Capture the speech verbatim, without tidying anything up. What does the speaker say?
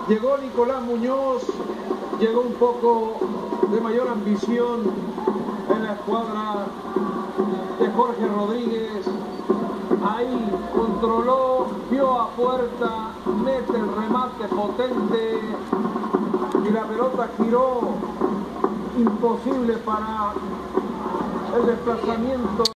Llegó Nicolás Muñoz, llegó un poco de mayor ambición en la escuadra de Jorge Rodríguez. Ahí controló, vio a puerta, mete el remate potente y la pelota giró, imposible para el desplazamiento.